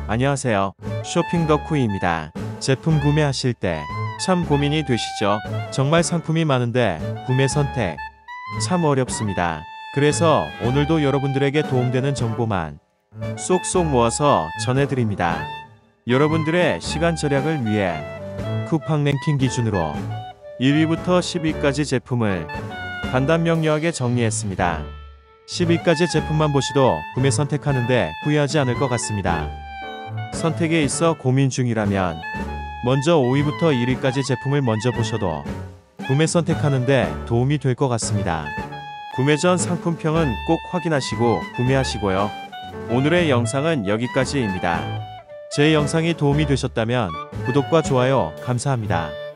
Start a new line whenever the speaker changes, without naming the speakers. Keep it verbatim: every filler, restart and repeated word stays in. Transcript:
안녕하세요. 쇼핑 덕후입니다. 제품 구매하실 때 참 고민이 되시죠? 정말 상품이 많은데 구매 선택 참 어렵습니다. 그래서 오늘도 여러분들에게 도움되는 정보만 쏙쏙 모아서 전해드립니다. 여러분들의 시간 절약을 위해 쿠팡 랭킹 기준으로 일 위부터 십 위까지 제품을 간단 명료하게 정리했습니다. 십 위까지 제품만 보시도 구매 선택하는데 후회하지 않을 것 같습니다. 선택에 있어 고민 중이라면 먼저 오 위부터 일 위까지 제품을 먼저 보셔도 구매 선택하는데 도움이 될 것 같습니다. 구매 전 상품평은 꼭 확인하시고 구매하시고요. 오늘의 영상은 여기까지입니다. 제 영상이 도움이 되셨다면 구독과 좋아요 감사합니다.